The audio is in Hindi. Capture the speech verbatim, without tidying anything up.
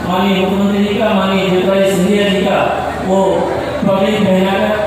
माननीय मुख्यमंत्री जी का, माननीय ज्योतिरादित्य सिंधिया जी का वो पगड़ी पहनाकर